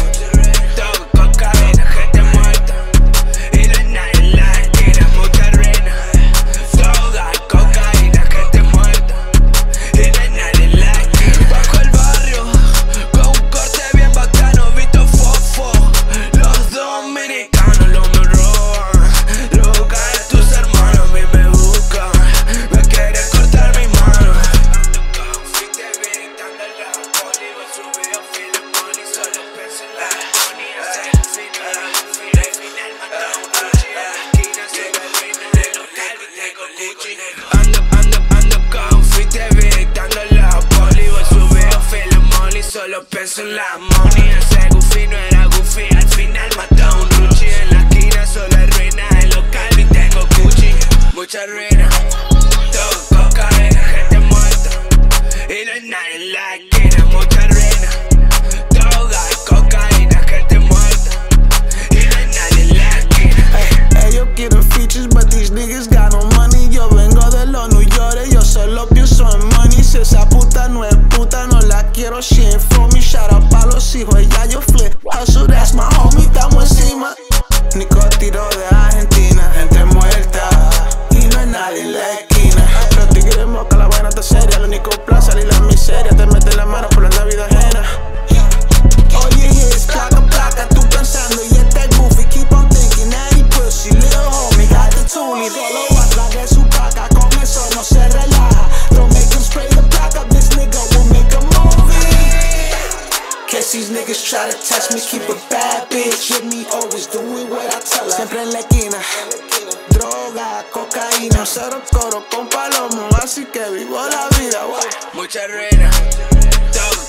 Todo cocaína, gente muerta. Y no hay nadie en la esquina, mucha ruina. Droga, cocaína, gente muerta. Y no hay nadie en la esquina. Bajo el barrio, con un corte bien bacano, Vito Fofo. Los dominicanos lo me roban. Loca de tus hermanos, a mí me buscan. Me quieren cortar mis manos. Fuiste evitando la poli, vos subió film money, solo pienso en la money. Hacer el final, al final mata a un Gucci. En la esquina se ve ruina de local, tengo Gucci. Ando con fuiste evitando la poli, vos subió film money, solo pienso en la money. Ese Goofy no era Goofy, al final mató a un Gucci. En la esquina solo hay ruina de local y tengo Gucci. Mucha ruina, todo cocaína, gente muerta. Y no hay nadie en la esquina, mucha ruina. Droga y cocaína, gente muerta. Y no hay nadie en la esquina. Ellos quieren features, but these niggas got no money. Yo vengo de los New York, yo solo pienso en money. Si esa puta no es puta, no la quiero, she ain't for me. Shout out pa' los hijos, ya yo flip. Hustle, that's my homie, estamos encima. Nico tiro de Argentina, gente muerta. Y no hay nadie en la esquina. Los tigres moca, la vaina está seria. Lo único plan salir la miseria. Te meten la mano por la vida ajena. Oye, es placa, placa, tú pensando y este Goofy. Keep on thinking that he pussy, little homie, got the toolie. Solo atrás de su placa, con eso no se relaja. Don't make him spray the placa, this nigga will make a movie. Case these niggas try to test me, keep a bad bitch with me, always doing what I tell her. Siempre en la esquina, droga, cocaína, cero coro con palomo, así que vivo la vida, wow. Mucha ruina, todo